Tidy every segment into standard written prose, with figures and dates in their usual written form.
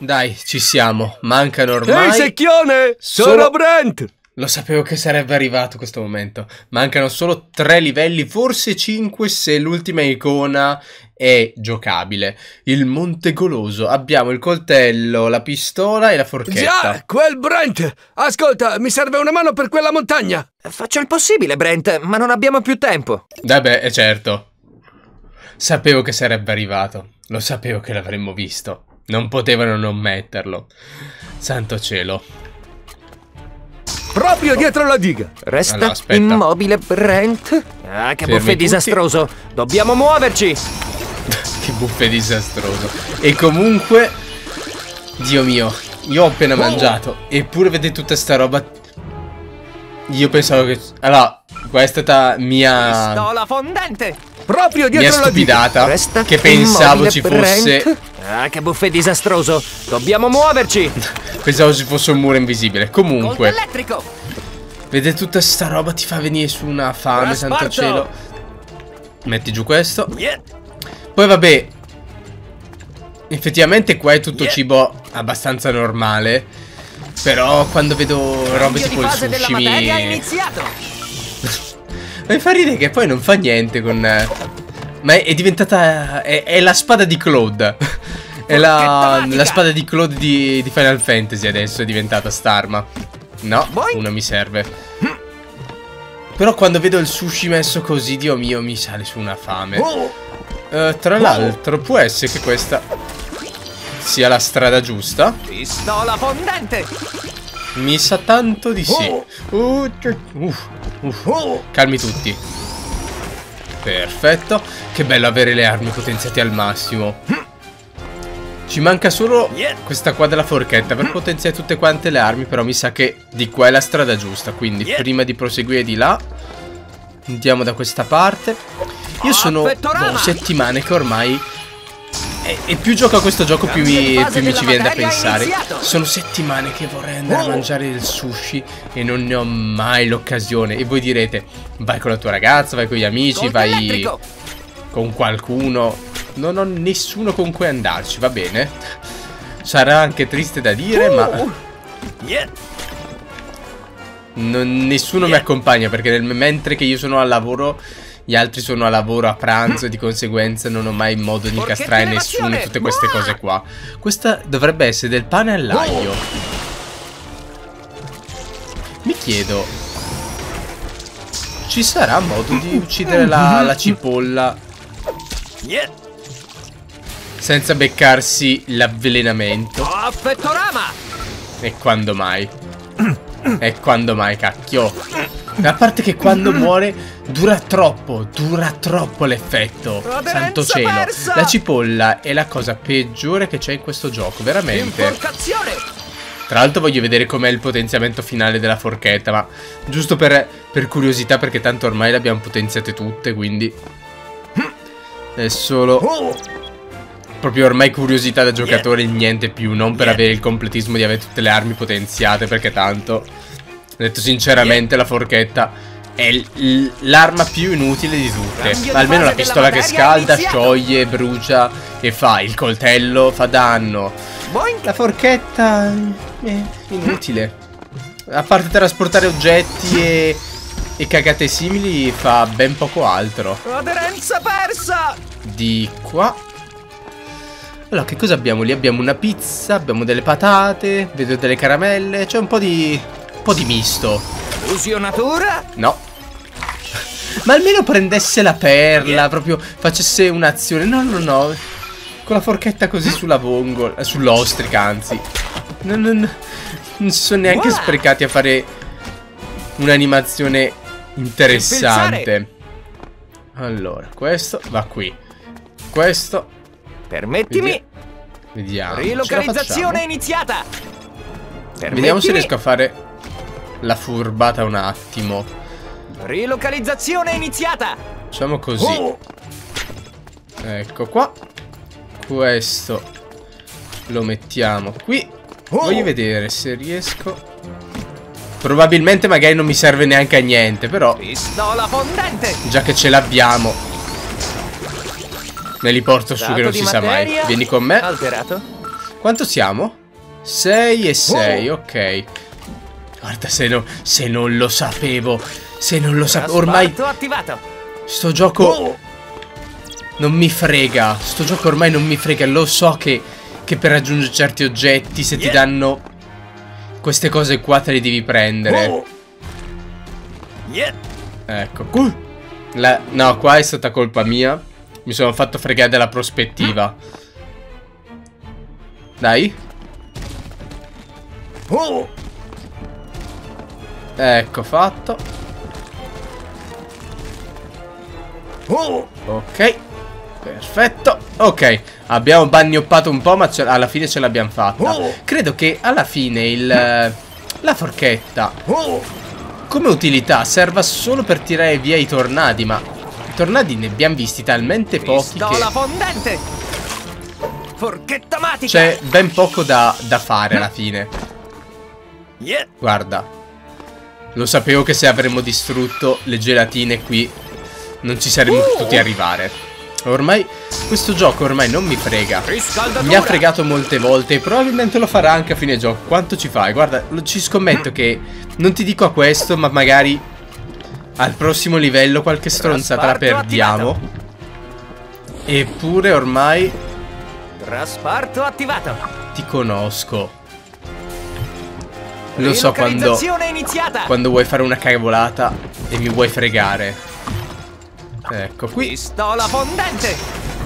Dai, ci siamo. Mancano ormai... Ehi, secchione! Sono Brent! Lo sapevo che sarebbe arrivato questo momento. Mancano solo 3 livelli, forse 5 se l'ultima icona è giocabile. Il Monte Goloso. Abbiamo il coltello, la pistola e la forchetta. Già, quel Brent! Ascolta, mi serve una mano per quella montagna! Faccio il possibile, Brent, ma non abbiamo più tempo. Vabbè, è certo. Sapevo che sarebbe arrivato. Lo sapevo che l'avremmo visto. Non potevano non metterlo. Santo cielo. Proprio dietro la diga. Resta Allora, aspetta. immobile, Brent. Ah, che Fermi buffet tutti. disastroso. Dobbiamo muoverci. Che buffet disastroso. E comunque, Dio mio, io ho appena mangiato. Eppure vedete tutta sta roba. Io pensavo che... Allora, questa è stata mia... Pistola fondente. Proprio Mia dietro la diga. stupidata. Resta Che pensavo immobile, ci fosse... Brent. Ah, che buffet disastroso. Dobbiamo muoverci. Pensavo ci fosse un muro invisibile. Colpo Comunque, elettrico. vedete tutta sta roba ti fa venire su una fame, santo Trasporto. cielo. Metti giù questo. Yeah. Poi vabbè, effettivamente qua è tutto cibo abbastanza normale. Però quando vedo robe Cambio tipo di il fase della sushi materia è mi... iniziato. Mi fa ridere che poi non fa niente con... Ma è diventata... È la spada di Claude. È la spada di Claude di Final Fantasy adesso è diventata st'arma. No, una mi serve. Però quando vedo il sushi messo così, Dio mio, mi sale su una fame. Tra l'altro può essere che questa sia la strada giusta. Pistola fondente. Mi sa tanto di sì. Calmi tutti. Perfetto. Che bello avere le armi potenziate al massimo. Ci manca solo questa qua della forchetta per potenziare tutte quante le armi. Però mi sa che di qua è la strada giusta. Quindi prima di proseguire di là andiamo da questa parte. Io sono settimane che ormai e più gioco a questo gioco più mi ci viene da pensare. Sono settimane che vorrei andare a mangiare il sushi e non ne ho mai l'occasione. E voi direte, vai con la tua ragazza, vai con gli amici, vai con qualcuno. Non ho nessuno con cui andarci, va bene. Sarà anche triste da dire, ma nessuno mi accompagna perché mentre che io sono al lavoro, gli altri sono a lavoro a pranzo e di conseguenza non ho mai modo di incastrare nessuno e tutte queste cose qua. Questa dovrebbe essere del pane all'aglio. Mi chiedo, ci sarà modo di uccidere la cipolla senza beccarsi l'avvelenamento? E quando mai? E quando mai, cacchio? A parte che quando muore dura troppo l'effetto. Santo cielo. La cipolla è la cosa peggiore che c'è in questo gioco, veramente. Tra l'altro voglio vedere com'è il potenziamento finale della forchetta, ma giusto per curiosità, perché tanto ormai le abbiamo potenziate tutte, quindi è solo proprio ormai curiosità da giocatore, niente più. Non per avere il completismo di avere tutte le armi potenziate, perché tanto, detto sinceramente, la forchetta è l'arma più inutile di tutte. Almeno la pistola che scalda, scioglie, brucia e fa. Il coltello fa danno. La forchetta è inutile. A parte trasportare oggetti e cagate simili, fa ben poco altro. Aderenza persa. Di qua. Allora, che cosa abbiamo lì? Abbiamo una pizza, abbiamo delle patate, vedo delle caramelle, c'è un po' di misto. Fusionatura? No. Ma almeno prendesse la perla, proprio facesse un'azione. No, no, no. Con la forchetta così sulla vongola, sull'ostrica, anzi. Non si sono neanche sprecati a fare un'animazione interessante. Allora, questo va qui. Questo. Permettimi. Vediamo. Rilocalizzazione iniziata. Vediamo se riesco a fare la furbata un attimo. Rilocalizzazione iniziata. Facciamo così. Ecco qua. Questo lo mettiamo qui. Voglio vedere se riesco. Probabilmente magari non mi serve neanche a niente, però pistola fondente. Già che ce l'abbiamo, me li porto su che non si sa mai. Vieni con me. Alterato. Quanto siamo? 6 e 6, ok. Guarda, se non lo sapevo. Se non lo sapevo. Ormai attivato. sto gioco non mi frega. Sto gioco ormai non mi frega. Lo so che per raggiungere certi oggetti, se ti danno queste cose qua, te le devi prendere. Ecco. No, qua è stata colpa mia. Mi sono fatto fregare dalla prospettiva. Dai. Ecco, fatto. Ok. Perfetto. Ok. Abbiamo bagnioppato un po', ma alla fine ce l'abbiamo fatta. Credo che alla fine la forchetta come utilità serva solo per tirare via i tornadi. Ma i tornadi ne abbiamo visti talmente pochi che fondente. Forchetta matica. c'è ben poco da fare alla fine. Guarda, lo sapevo che se avremmo distrutto le gelatine qui non ci saremmo potuti arrivare. Ormai questo gioco ormai non mi frega. Mi ha fregato molte volte e probabilmente lo farà anche a fine gioco. Quanto ci fai? Guarda, ci scommetto che non ti dico a questo, ma magari al prossimo livello qualche stronzata la perdiamo. Eppure ormai trasporto attivato. ti conosco. Lo so quando vuoi fare una cavolata e mi vuoi fregare. Ecco qui. Pistola fondente.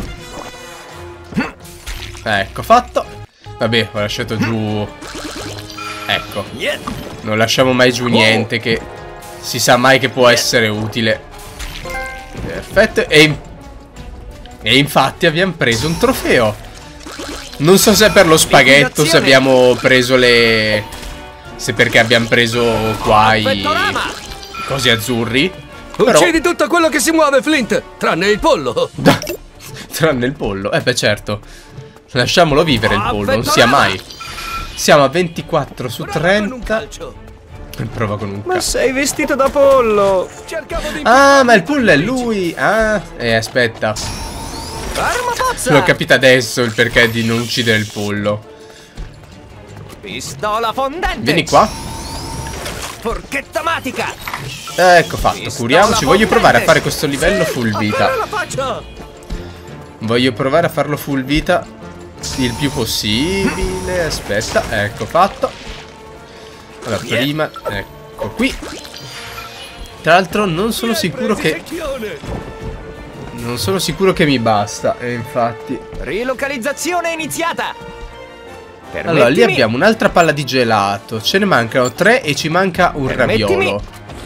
Ecco, fatto. Vabbè, ho lasciato giù. Ecco. Non lasciamo mai giù niente che si sa mai che può essere utile. Perfetto. E infatti abbiamo preso un trofeo. Non so se è per lo spaghetto, se abbiamo preso le... Se perché abbiamo preso qua i cosi azzurri. Però... Uccidi tutto quello che si muove, Flint, tranne il pollo. Tranne il pollo. Beh, certo. Lasciamolo vivere il pollo, non sia mai. Siamo a 24 su 30. Prova con un calcio. Ma sei vestito da pollo. Ah, ma il pollo è lui. Ah, aspetta. L'ho capito adesso il perché di non uccidere il pollo. Pistola fondente. Vieni qua. Forchetta matica. Ecco fatto, curiamoci. Voglio provare a fare questo livello full vita. Voglio provare a farlo full vita il più possibile. Aspetta, ecco fatto. Allora, prima, ecco qui. Tra l'altro non sono sicuro che... Non sono sicuro che mi basta. E infatti... Rilocalizzazione iniziata. Allora, lì abbiamo un'altra palla di gelato. Ce ne mancano 3 e ci manca un raviolo.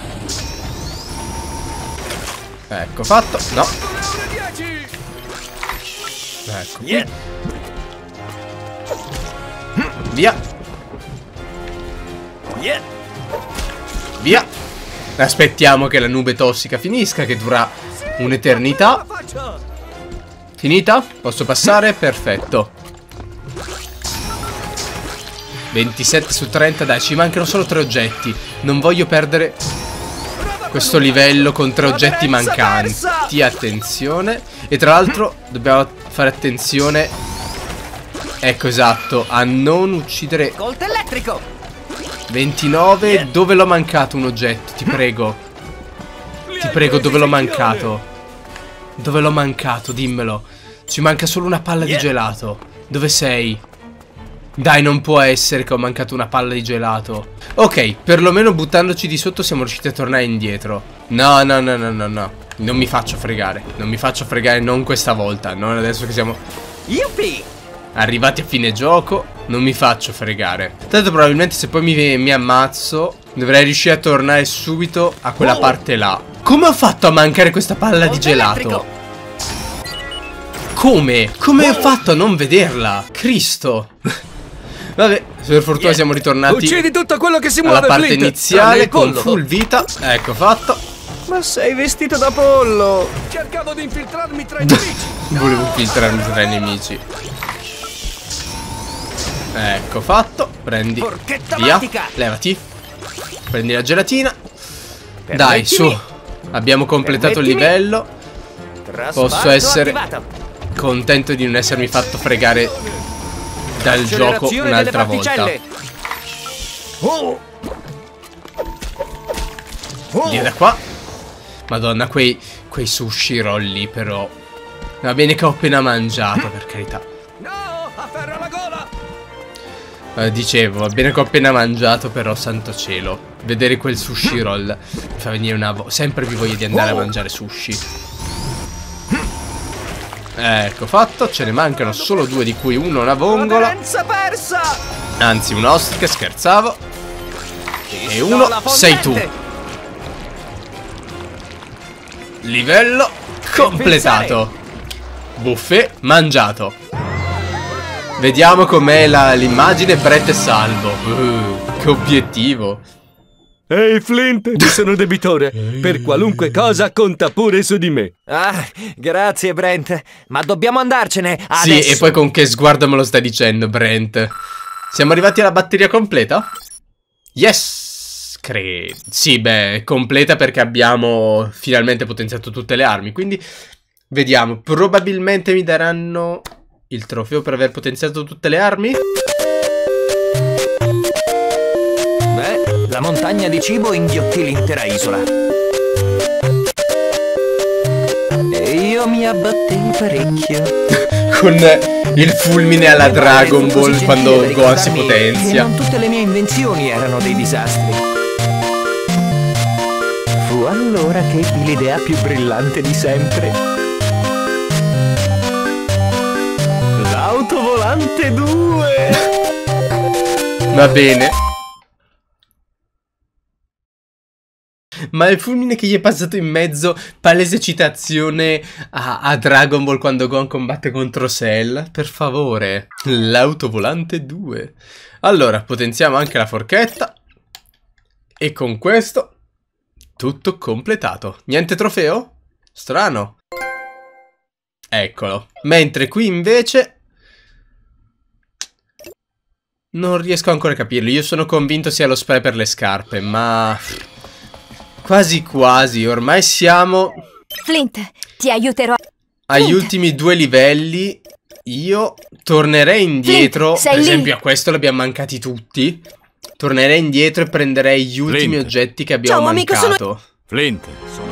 Ecco fatto. No. Ecco qui. Via. Via. Aspettiamo che la nube tossica finisca, che dura un'eternità. Finita? Posso passare? Perfetto. 27 su 30, dai, ci mancano solo 3 oggetti. Non voglio perdere questo livello con 3 oggetti mancanti. Attenzione. E tra l'altro dobbiamo fare attenzione. Ecco, esatto, a non uccidere. Colpo elettrico. 29, dove l'ho mancato un oggetto? Ti prego. Ti prego, dove l'ho mancato? Dove l'ho mancato? Dimmelo. Ci manca solo una palla di gelato. Dove sei? Dai, non può essere che ho mancato una palla di gelato. Ok, perlomeno buttandoci di sotto siamo riusciti a tornare indietro. No, no, no, no, no, no. Non mi faccio fregare. Non mi faccio fregare, non questa volta. Non adesso che siamo arrivati a fine gioco. Non mi faccio fregare. Tanto probabilmente se poi mi ammazzo dovrei riuscire a tornare subito a quella parte là. Come ho fatto a mancare questa palla di gelato? Come? Come ho fatto a non vederla? Cristo. Vabbè, per fortuna siamo ritornati. Uccidi tutto quello che si muove, alla parte Flint, iniziale con full vita. Ecco fatto. Ma sei vestito da pollo. Cercavo di infiltrarmi tra i nemici. Volevo infiltrarmi tra i nemici. Ecco fatto. Prendi. Via. Levati. Prendi la gelatina. Dai, su. Abbiamo completato il livello. Posso essere contento di non essermi fatto fregare dal gioco un'altra volta. Via da qua. Madonna, quei sushi roll lì però. Va bene che ho appena mangiato, per carità. No, afferra la gola! Dicevo, va bene che ho appena mangiato, però santo cielo. Vedere quel sushi roll mi fa venire sempre più voglia di andare a mangiare sushi. Ecco fatto, ce ne mancano solo 2, di cui uno una vongola. Persa! Anzi, un ostriche, scherzavo. E uno sei tu. Livello completato. Buffet mangiato. Vediamo com'è l'immagine. Brett è salvo. Che obiettivo. Ehi Flint, ti sono debitore. Per qualunque cosa conta pure su di me. Ah, grazie Brent. Ma dobbiamo andarcene adesso. Sì, e poi con che sguardo me lo stai dicendo, Brent? Siamo arrivati alla batteria completa? Yes! Sì, beh, è completa perché abbiamo finalmente potenziato tutte le armi. Quindi, vediamo. Probabilmente mi daranno il trofeo per aver potenziato tutte le armi? Beh, la montagna di cibo inghiottì l'intera isola. E io mi abbattei parecchio. Con il fulmine alla Dragon Ball quando Gohan si potenzia. Non tutte le mie invenzioni erano dei disastri. Fu allora che ebbi l'idea più brillante di sempre. L'autovolante 2! Va bene. Ma il fulmine che gli è passato in mezzo, palese citazione a Dragon Ball quando Gohan combatte contro Cell. Per favore. L'autovolante 2. Allora, potenziamo anche la forchetta. E con questo tutto completato. Niente trofeo? Strano. Eccolo. Mentre qui invece non riesco ancora a capirlo. Io sono convinto sia lo spray per le scarpe, ma quasi quasi. Ormai siamo Flint, ti aiuterò. agli ultimi 2 livelli. Io tornerei indietro. Flint, per esempio a questo l'abbiamo mancati tutti. Tornerei indietro e prenderei gli ultimi oggetti che abbiamo mancato. Flint, sono